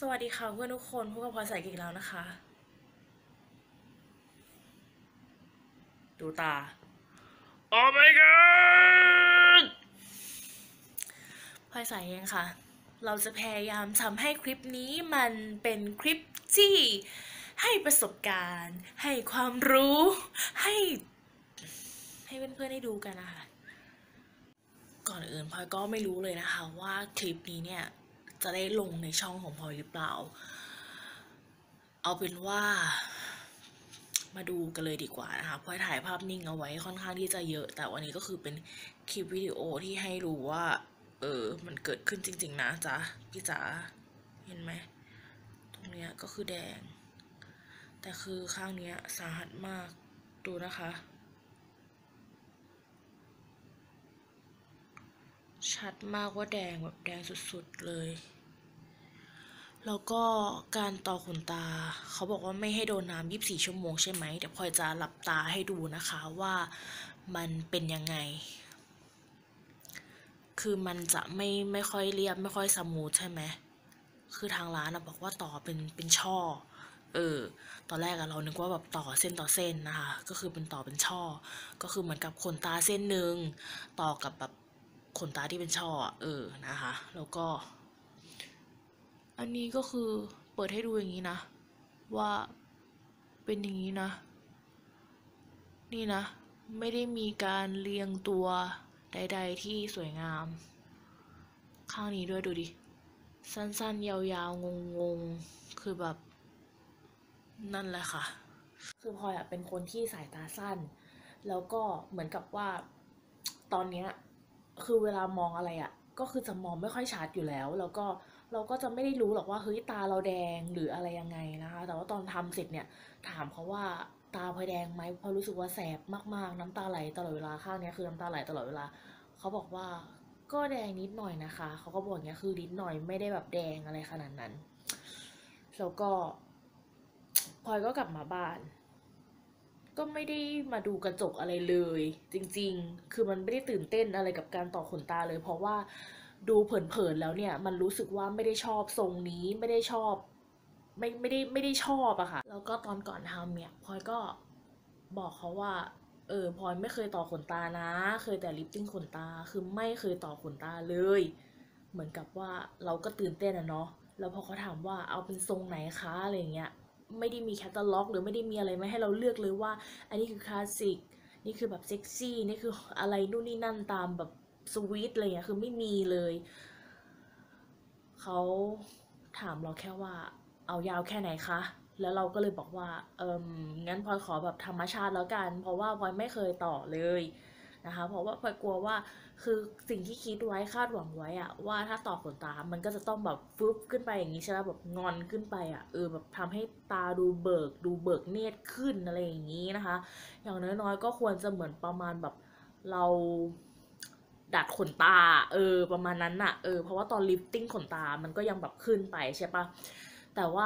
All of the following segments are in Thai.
สวัสดีค่ะเพื่อนทุกคนพบกับพลอยสายอีกแล้วนะคะดูตาโอ้ my god พลอยสายเองค่ะเราจะพยายามทำให้คลิปนี้มันเป็นคลิปที่ให้ประสบการณ์ให้ความรู้ให้เพื่อนๆได้ดูกันนะคะก่อนอื่นพลอยก็ไม่รู้เลยนะคะว่าคลิปนี้เนี่ยจะได้ลงในช่องของพลอยหรือเปล่าเอาเป็นว่ามาดูกันเลยดีกว่านะคะพลอยถ่ายภาพนิ่งเอาไว้ค่อนข้างที่จะเยอะแต่วันนี้ก็คือเป็นคลิปวิดีโอที่ให้รู้ว่ามันเกิดขึ้นจริงๆนะจ๊ะพี่จ๋าเห็นไหมตรงเนี้ยก็คือแดงแต่คือข้างเนี้ยสาหัสมากดูนะคะชัดมากว่าแดงแบบแดงสุดๆเลยแล้วก็การต่อขนตาเขาบอกว่าไม่ให้โดนน้ำ24 ชั่วโมงใช่ไหมเดี๋ยวพลอยจะหลับตาให้ดูนะคะว่ามันเป็นยังไงคือมันจะไม่ค่อยเรียบไม่ค่อยสมูทใช่ไหมคือทางร้านบอกว่าต่อเป็นช่อตอนแรกเรานึกว่าแบบต่อเส้นต่อเส้นนะคะก็คือเป็นต่อเป็นช่อก็คือเหมือนกับขนตาเส้นหนึ่งต่อกับแบบขนตาที่เป็นช่อนะคะแล้วก็อันนี้ก็คือเปิดให้ดูอย่างนี้นะว่าเป็นอย่างนี้นะนี่นะไม่ได้มีการเรียงตัวใดๆที่สวยงามข้างนี้ด้วยดูดิสั้นๆยาวๆงงๆคือแบบนั่นแหละค่ะคือพลอยเป็นคนที่สายตาสั้นแล้วก็เหมือนกับว่าตอนเนี้ยคือเวลามองอะไรก็คือจะมองไม่ค่อยชัดอยู่แล้วแล้วก็เราก็จะไม่ได้รู้หรอกว่าเฮ้ยตาเราแดงหรืออะไรยังไงนะคะแต่ว่าตอนทำเสร็จเนี่ยถามเขาว่าตาพลอยแดงไหมพลอยรู้สึกว่าแสบมากๆน้ำตาไหลตลอดเวลาข้างนี้คือน้ำตาไหลตลอดเวลาเขาบอกว่าก็แดงนิดหน่อยนะคะเขาก็บอกอย่างเงี้ยคือนิดหน่อยไม่ได้แบบแดงอะไรขนาดนั้นแล้วก็พลอยก็กลับมาบ้าน ก็ไม่ได้มาดูกระจกอะไรเลยจริงๆ คือมันไม่ได้ตื่นเต้นอะไรกับการต่อขนตาเลยเพราะว่าดูเผินๆแล้วเนี่ยมันรู้สึกว่าไม่ได้ชอบทรงนี้ไม่ได้ชอบไม่ได้ชอบอะค่ะแล้วก็ตอนก่อนทำเนี่ยพลอยก็บอกเขาว่าพลอยไม่เคยต่อขนตานะเคยแต่ลิฟติ้งขนตาคือไม่เคยต่อขนตาเลยเหมือนกับว่าเราก็ตื่นเต้นอะเนาะแล้วพอเขาถามว่าเอาเป็นทรงไหนคะอะไรเงี้ย ไม่ได้มีแคตตาล็อกหรือไม่ได้มีอะไรไม่ให้เราเลือกเลยว่าอันนี้คือคลาสสิกนี่คือแบบเซ็กซี่นี่คืออะไรนู่นนี่นั่นตามแบบสวีทอะไรเงี้ยคือไม่มีเลยเขาถามเราแค่ว่าเอายาวแค่ไหนคะแล้วเราก็เลยบอกว่างั้นพลอยขอแบบธรรมชาติแล้วกันเพราะว่าพลอยไม่เคยต่อเลยนะคะเพราะว่าพลอยกลัวว่าคือสิ่งที่คิดไว้คาดหวังไว้ว่าถ้าต่อขนตามันก็จะต้องแบบฟึบขึ้นไปอย่างนี้ใช่ไหมแบบงอนขึ้นไปแบบทำให้ตาดูเบิกเนตรขึ้นอะไรอย่างนี้นะคะอย่างน้อยๆก็ควรจะเหมือนประมาณแบบเราดัดขนตาประมาณนั้นเพราะว่าตอนลิฟติ้งขนตามันก็ยังแบบขึ้นไปใช่ปะแต่ว่า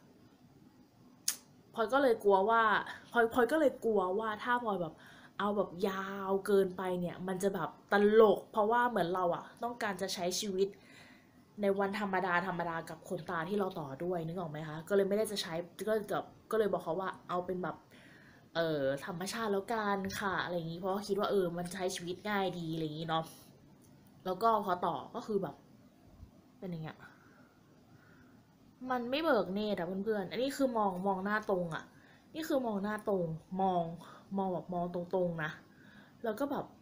พลอยก็เลยกลัวว่าพลอยก็เลยกลัวว่าถ้าพลอยแบบเอาแบบยาวเกินไปเนี่ยมันจะแบบตลกเพราะว่าเหมือนเราต้องการจะใช้ชีวิตในวันธรรมดากับขนตาที่เราต่อด้วยนึกออกไหมคะก็เลยไม่ได้จะใช้ก็เลยบอกเขาว่าเอาเป็นแบบธรรมชาติแล้วกันค่ะอะไรอย่างนี้เพราะคิดว่ามันใช้ชีวิตง่ายดีอะไรอย่างนี้เนาะแล้วก็พอต่อก็คือแบบเป็นอย่างเงี้ย มันไม่เบิกเนตรเพื่อนๆอันนี้คือมองหน้าตรงนี่คือมองหน้าตรงมองแบบมองตรงๆนะแล้วก็แบบ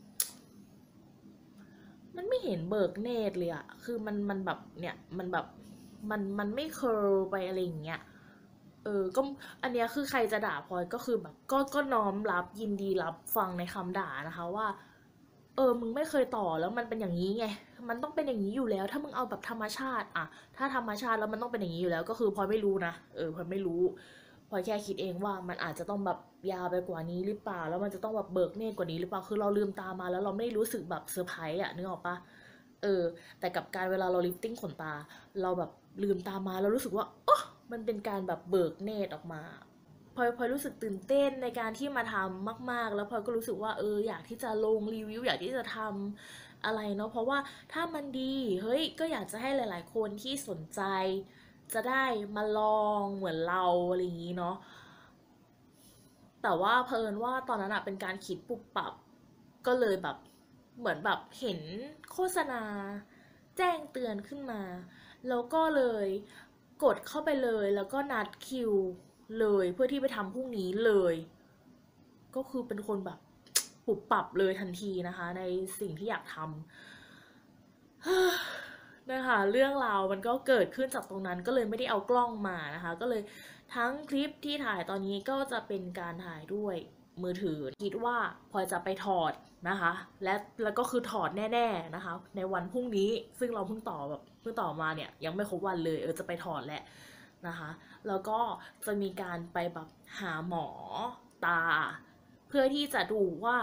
มันไม่เห็นเบิกเนตรเลยคือมันแบบเนี่ยมันแบบมันไม่เคอร์ไปอะไรอย่างเงี้ยก็อันเนี้ยคือใครจะด่าพลอยก็คือแบบก็น้อมรับยินดีรับฟังในคำด่านะคะว่ามึงไม่เคยต่อแล้วมันเป็นอย่างนี้ไงมันต้องเป็นอย่างนี้อยู่แล้วถ้ามึงเอาแบบธรรมชาติถ้าธรรมชาติแล้วมันต้องเป็นอย่างนี้อยู่แล้วก็คือพลอยไม่รู้นะพลอยไม่รู้พลอยแค่คิดเองว่ามันอาจจะต้องแบบยาวไปกว่านี้หรือเปล่าแล้วมันจะต้องแบบเบิกเนตรกว่านี้หรือเปล่าคือเราลืมตามาแล้วเราไม่รู้สึกแบบเซอร์ไพรส์นึกออกปะเออแต่กับการเวลาเราลิฟติ้งขนตาเราแบบลืมตามาแล้วรู้สึกว่าอ๋อมันเป็นการแบบเบิกเนตรออกมา พลอยรู้สึกตื่นเต้นในการที่มาทำมากๆแล้วพลอยก็รู้สึกว่าอยากที่จะลงรีวิวอยากที่จะทำอะไรเนาะเพราะว่าถ้ามันดีเฮ้ยก็อยากจะให้หลายๆคนที่สนใจจะได้มาลองเหมือนเราอะไรอย่างนี้เนาะแต่ว่าเพิ่นว่าตอนนั้นเป็นการคิดปุบปับก็เลยแบบเหมือนแบบเห็นโฆษณาแจ้งเตือนขึ้นมาแล้วก็เลยกดเข้าไปเลยแล้วก็นัดคิวเลยเพื่อที่ไปทำพรุ่งนี้เลยก็คือเป็นคนแบบปุบปับเลยทันทีนะคะในสิ่งที่อยากทำนะคะเรื่องราวมันก็เกิดขึ้นจากตรงนั้นก็เลยไม่ได้เอากล้องมานะคะก็เลยทั้งคลิปที่ถ่ายตอนนี้ก็จะเป็นการถ่ายด้วยมือถือคิดว่าพลอยจะไปถอดนะคะแล้วก็คือถอดแน่ๆนะคะในวันพรุ่งนี้ซึ่งเราเพิ่งต่อมาเนี่ยยังไม่ครบวันเลยจะไปถอดแหละนะคะแล้วก็จะมีการไปแบบหาหมอตาเพื่อที่จะดูว่า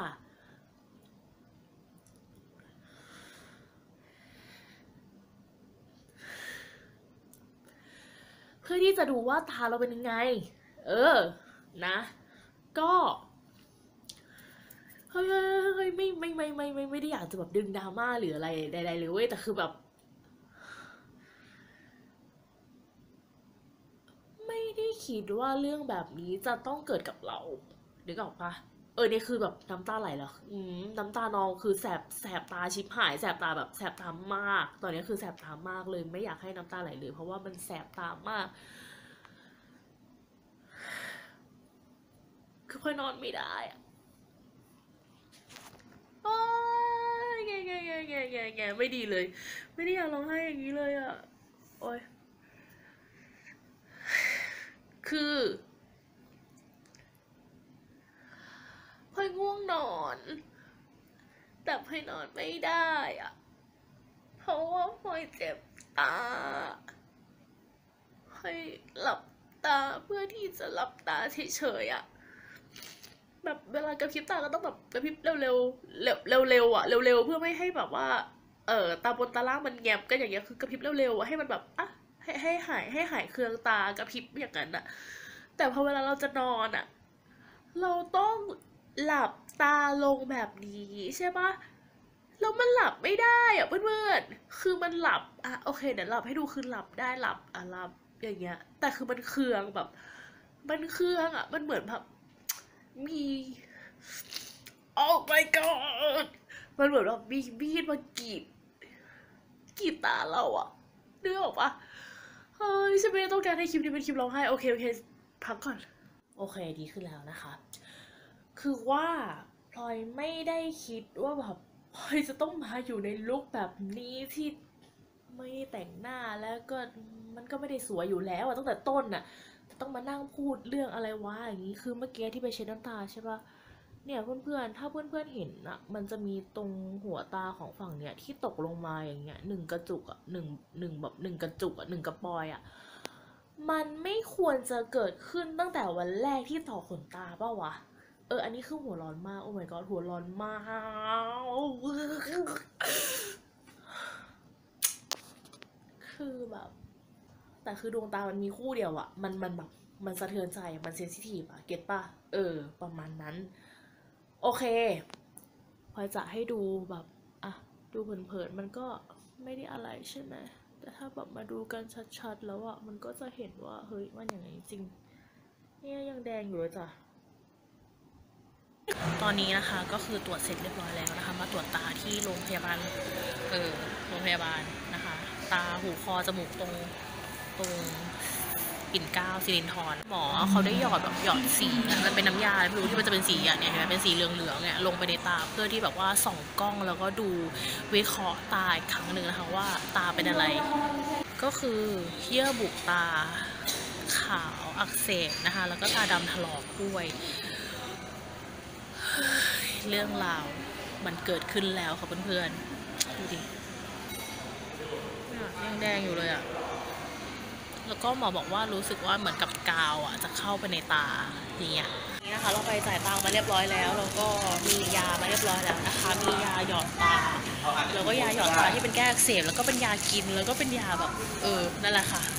ตาเราเป็นยังไงนะ ก็เฮ้ยไม่ได้อยากจะแบบดึงดราม่าหรืออะไรใดๆเลยเว้ยแต่คือแบบไม่ได้คิดว่าเรื่องแบบนี้จะต้องเกิดกับเรานึกออกปะนี่คือแบบน้ำตาไหลแล้วน้ำตานองคือแสบตาชิบหายแสบตาแบบแสบตามากตอนนี้คือแสบตามากเลยไม่อยากให้น้ำตาไหลเลยเพราะว่ามันแสบตามากคือพอนอนไม่ได้อะโอ๊ยแงไม่ดีเลยไม่ได้อยากร้องไห้อย่างนี้เลยอ่ะโอ๊ยคือพลอยง่วงนอนแต่พลอยนอนไม่ได้อะเพราะว่าพลอยเจ็บตาพลอยหลับตาเพื่อที่จะหลับตาเฉยๆอะแบบเวลากระพริบตาก็ต้องแบบกระพริบเร็วๆเร็วๆอะเร็วๆเพื่อไม่ให้แบบว่าตาบนตาล่างมันแงบกันอย่างเงี้ยคือกระพริบเร็วๆอะให้มันแบบให้หายเคืองตากระพริบอย่างนั้นอะแต่พอเวลาเราจะนอนอะเราต้องหลับตาลงแบบนี้ใช่ปะแล้วมันหลับไม่ได้อะเพื่อนๆคือมันหลับโอเคเดี๋ยวหลับให้ดูคือหลับได้หลับหลับอย่างเงี้ยแต่คือมันเคืองแบบมันเคืองมันเหมือนแบบมีโอ้ my god มันเหมือนแบบมีมีดมากรีดตาเรานึกออกปะเฮ้ยฉันไม่ต้องการให้คลิปนี้เป็นคลิปร้องไห้โอเคพักก่อนโอเคดีขึ้นแล้วนะคะคือว่าพลอยไม่ได้คิดว่าแบบพลอยจะต้องมาอยู่ในลุคแบบนี้ที่ไม่แต่งหน้าแล้วก็มันก็ไม่ได้สวยอยู่แล้วตั้งแต่ต้นต้องมานั่งพูดเรื่องอะไรวะอย่างนี้คือเมื่อกี้ที่ไปเช็ดน้ำตาใช่ปะเนี่ยเพื่อนๆถ้าเพื่อนๆเห็นมันจะมีตรงหัวตาของฝั่งเนี่ยที่ตกลงมาอย่างเงี้ยหนึ่งกระจุกหนึ่งแบบหนึ่งกระจุกหนึ่งกระปอยมันไม่ควรจะเกิดขึ้นตั้งแต่วันแรกที่ต่อขนตาป่าวะอันนี้คือหัวร้อนมากโอ้ my god หัวร้อนมากคือแบบแต่คือดวงตามันมีคู่เดียวมันแบบมันสะเทือนใจมันเซนซิทีฟเก็ตป่ะประมาณนั้นโอเคพอจะให้ดูแบบดูเผินๆมันก็ไม่ได้อะไรใช่ไหมแต่ถ้าแบบมาดูกันชัดๆแล้วมันก็จะเห็นว่าเฮ้ยมันอย่างไรจริงเนี่ยยังแดงอยู่เลยจ้ะตอนนี้นะคะก็คือตรวจเสร็จเรียบร้อยแล้วนะคะมาตรวจตาที่โรงพยาบาลโรงพยาบาลนะคะตาหูคอจมูกตรงปิ่นเกล้าสิรินธรหมอเขาได้หยอดแบบหยอดสีมันเป็นน้ำยาไม่รู้ที่มันจะเป็นสีเนี่ยเห็นไหมเป็นสีเหลืองๆเนี่ยลงไปในตาเพื่อที่แบบว่าส่องกล้องแล้วก็ดูวิเคราะห์ตาอีกครั้งหนึ่งนะคะว่าตาเป็นอะไรก็คือเยื่อบุตาขาวอักเสบนะคะแล้วก็ตาดำถลอกด้วยเรื่องราวมันเกิดขึ้นแล้วค่ะเพื่อนๆดูดิยังแดงอยู่เลยแล้วก็หมอบอกว่ารู้สึกว่าเหมือนกับกาวจะเข้าไปในตาอย่างเงี้ยนี่นะคะเราไปจ่ายตังค์มาเรียบร้อยแล้วแล้วก็มียามาเรียบร้อยแล้วนะคะมียาหยอดตาแล้วก็ยาหยอดตาที่เป็นแก้อักเสบแล้วก็เป็นยากินแล้วก็เป็นยาแบบนั่นแหละค่ะ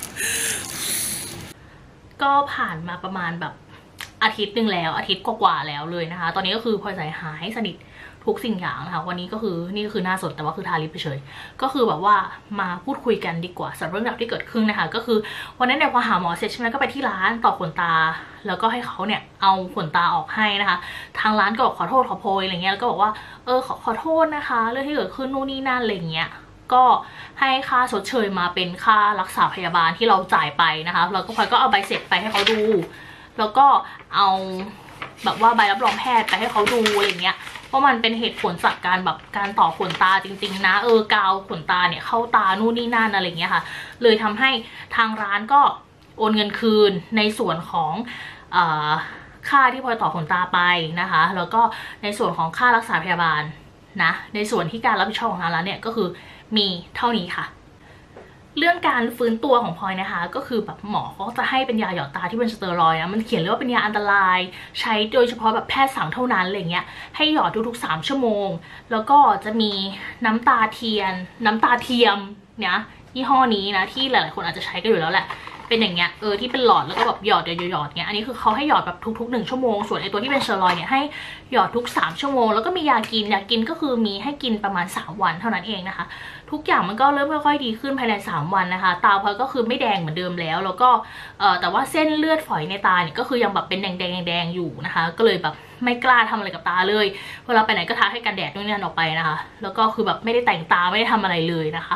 ก็ผ่านมาประมาณแบบอาทิตย์หนึ่งแล้วอาทิตย์กว่าๆแล้วเลยนะคะตอนนี้ก็คือพลอยสายหายสนิททุกสิ่งอย่างนะคะวันนี้ก็คือนี่ก็คือหน้าสดแต่ว่าคือทาลิปไปเฉยก็คือแบบว่ามาพูดคุยกันดีกว่าสำหรับเรื่องราวที่เกิดขึ้นนะคะก็คือวันนั้นเนี่ยพอหาหมอเสร็จใช่ไหมก็ไปที่ร้านต่อขนตาแล้วก็ให้เขาเนี่ยเอาขนตาออกให้นะคะทางร้านก็บอกขอโทษขอโพยอะไรเงี้ยแล้วก็บอกว่าขอโทษนะคะเรื่องที่เกิดขึ้นนู่นนี่นั่นอะไรเงี้ยก็ให้ค่าชดเชยมาเป็นค่ารักษาพยาบาลที่เราจ่ายไปนะคะแล้วก็พลอยก็เอาใบเสร็จไปให้เขาดูแล้วก็เอาแบบว่าใบรับรองแพทย์ไปให้เขาดูอะไรเงี้ยว่ามันเป็นเหตุผลจากการแบบการต่อขนตาจริงๆนะกาวขนตาเนี่ยเข้าตานู่นนี่นั่นอะไรเงี้ยค่ะเลยทำให้ทางร้านก็โอนเงินคืนในส่วนของค่าที่พลอยต่อขนตาไปนะคะแล้วก็ในส่วนของค่ารักษาพยาบาลนะในส่วนที่การรับผิดชอบของทางร้านเนี่ยก็คือมีเท่านี้ค่ะเรื่องการฟื้นตัวของพลอยนะคะก็คือแบบหมอเขาจะให้เป็นยาหยอดตาที่เป็นสเตียรอยด์นะมันเขียนเลยว่าเป็นยาอันตรายใช้โดยเฉพาะแบบแพทย์สั่งเท่านั้นอะไรเงี้ยให้หยอดทุกๆ3 ชั่วโมงแล้วก็จะมีน้ำตาเทียมเนี่ยยี่ห้อนี้นะที่หลายๆคนอาจจะใช้กันอยู่แล้วแหละเป็นอย่างเงี้ยที่เป็นหลอดแล้วก็แบบหยอดเงี้ยอันนี้คือเขาให้หยอดแบบทุกๆ1 ชั่วโมงส่วนไอตัวที่เป็นสเตียรอยด์เนี่ยให้หยอดทุก3 ชั่วโมงแล้วก็มียากินก็คือมีให้กินประมาณ3 วันเท่านั้นเองนะคะทุกอย่างมันก็เริ่มค่อยๆดีขึ้นภายใน3 วันนะคะตาพลอยก็คือไม่แดงเหมือนเดิมแล้วก็แต่ว่าเส้นเลือดฝอยในตาเนี่ยก็คือยังแบบเป็นแดงอยู่นะคะก็เลยแบบไม่กล้าทำอะไรกับตาเลยเวลาไปไหนก็ทาให้กันแดดนู่นนี่นั่นออกไปนะคะแล้วก็คือแบบไม่ได้แต่งตาไม่ได้ทำอะไรเลยนะคะ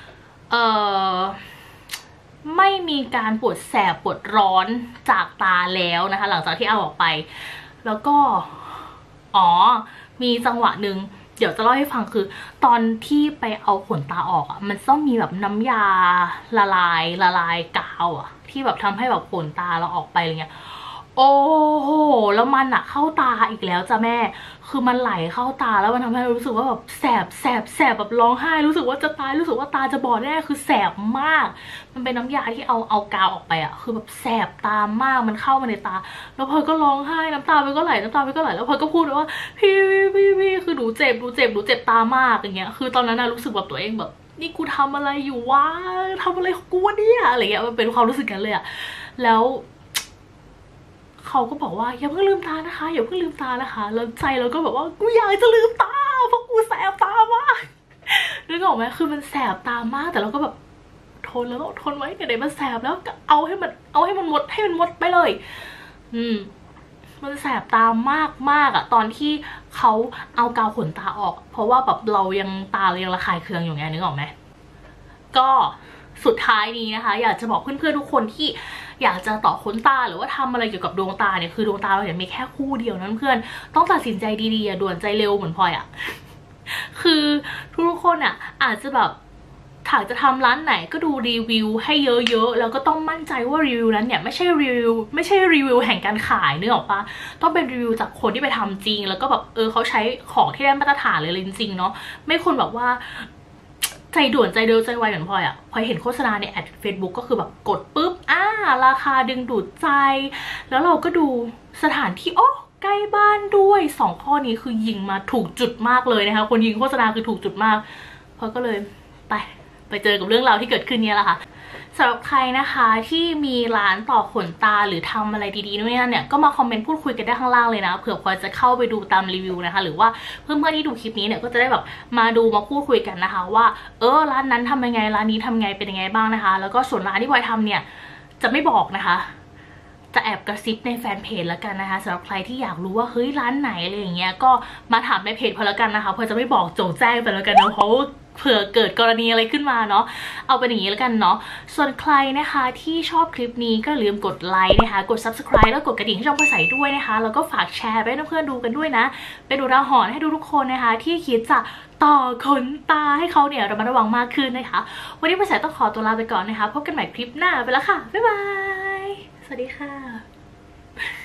ไม่มีการปวดแสบปวดร้อนจากตาแล้วนะคะหลังจากที่เอาออกไปแล้วก็มีจังหวะหนึ่งเดี๋ยวจะเล่าให้ฟังคือตอนที่ไปเอาขนตาออกอ่ะมันต้องมีแบบน้ำยาละลายกาวอ่ะที่แบบทำให้แบบขนตาเราออกไปอะไรเงี้ยโอ้โหแล้วมันอะเข้าตาอีกแล้วจ้ะแม่คือมันไหลเข้าตาแล้วมันทำให้รู้สึกว่าแบบแสบแบบร้องไห้รู้สึกว่าจะตายรู้สึกว่าตาจะบอดแน่คือแสบมากมันเป็นน้ำยาที่เอากาวออกไปอะคือแบบแสบตามากมันเข้ามาในตาแล้วพลอยก็ร้องไห้น้ำตาไปก็ไหลแล้วพลอยก็พูดว่าพี่คือหนูเจ็บตามากอย่างเงี้ยคือตอนนั้นรู้สึกแบบตัวเองแบบนี่กูทำอะไรอยู่วะทำอะไรของกูวะเนี่ยอะไรเงี้ยมันเป็นความรู้สึกกันเลยอะแล้วเขาก็บอกว่าอย่าเพิ่งลืมตานะคะอย่าเพิ่งลืมตานะคะแล้วใจเราก็แบบว่ากูอยากจะลืมตาเพราะกูแสบตามากนึกออกไหมคือมันแสบตามากแต่เราก็แบบทนแล้วทนไว้ไหนมันแสบแล้วก็เอาให้มันหมดไปเลยมันแสบตามากอะตอนที่เขาเอากาวขนตาออกเพราะว่าแบบเรายังระคายเคืองอยู่ไงนึกออกไหมก็สุดท้ายนี้นะคะอยากจะบอกเพื่อนๆทุกคนที่อยากจะต่อขนตาหรือว่าทำอะไรเกี่ยวกับดวงตาเนี่ยคือดวงตาเราเนี่ยมีแค่คู่เดียวนั้นเพื่อนต้องตัดสินใจดีๆด่วนใจเร็วเหมือนพลอยอะคือทุกคนอะอาจจะแบบถ้าจะทำร้านไหนก็ดูรีวิวให้เยอะๆแล้วก็ต้องมั่นใจว่ารีวิวนั้นเนี่ยไม่ใช่รีวิวแห่งการขายนึกออกปะต้องเป็นรีวิวจากคนที่ไปทำจริงแล้วก็แบบเขาใช้ของที่ได้มาตรฐานเลยจริงๆเนาะไม่คนแบบว่าใจด่วนใจเร็วใจไวเหมือนพลอยอะพลอยเห็นโฆษณาในแอด Facebook ก็คือแบบกดปุ๊บราคาดึงดูดใจแล้วเราก็ดูสถานที่ใกล้บ้านด้วย2 ข้อนี้คือยิงมาถูกจุดมากเลยนะคะคนยิงโฆษณาคือถูกจุดมากพลอยก็เลยไปเจอกับเรื่องราวที่เกิดขึ้นเนี่ยแหละค่ะสำหรับใครนะคะที่มีร้านต่อขนตาหรือทำอะไรดีๆนู่นนี่นั่นเนี่ยก็มาคอมเมนต์พูดคุยกันได้ข้างล่างเลยนะเผื่อพลอยจะเข้าไปดูตามรีวิวนะคะหรือว่าเพื่อนๆที่ดูคลิปนี้เนี่ยก็จะได้แบบมาดูมาพูดคุยกันนะคะว่าร้านนั้นทำยังไงร้านนี้ทำไงเป็นยังไงบ้างนะคะแล้วก็ส่วนร้านที่พลอยทำเนี่ยจะไม่บอกนะคะจะแอบกระซิบในแฟนเพจแล้วกันนะคะสำหรับใครที่อยากรู้ว่าเฮ้ยร้านไหนอะไรอย่างเงี้ยก็มาถามในเพจพอแล้วกันนะคะพอจะไม่บอกโจงแจ้งไปแล้วกันนะเพราะเผื่อเกิดกรณีอะไรขึ้นมาเนาะเอาเป็นอย่างนี้แล้วกันเนาะส่วนใครนะคะที่ชอบคลิปนี้ก็ลืมกดไลค์นะคะกด subscribe แล้วกดกระดิ่งให้ช่องพลอยใสด้วยนะคะแล้วก็ฝากแชร์ไปให้เพื่อนๆดูกันด้วยนะเป็นอุทาหรณ์ให้ทุกคนนะคะที่คิดจะต่อขนตาให้เขาเนี่ยระมัดระวังมากขึ้นนะคะวันนี้พลอยใสต้องขอตัวลาไปก่อนนะคะพบกันใหม่คลิปหน้าไปแล้วค่ะบ๊ายบายสวัสดีค่ะ